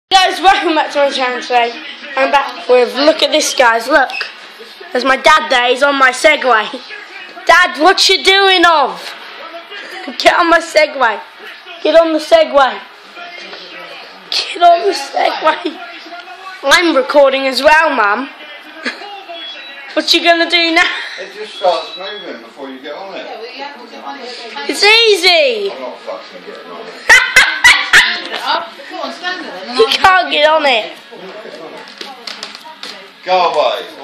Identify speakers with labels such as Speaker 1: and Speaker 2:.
Speaker 1: Guys, welcome back to my channel today. I'm back with, look at this guys, look. There's my dad there, he's on my Segway. Dad, what you doing of? Get on my Segway. Get on the Segway. Get on the Segway. I'm recording as well, Mum. What you gonna do now?
Speaker 2: It just starts moving before you get on it.
Speaker 3: Yeah, well, you have to get on it.
Speaker 1: It's easy.
Speaker 2: I'm not fucking getting on it.
Speaker 3: Go on, stand there then.
Speaker 1: You can't get on it.
Speaker 2: Go away.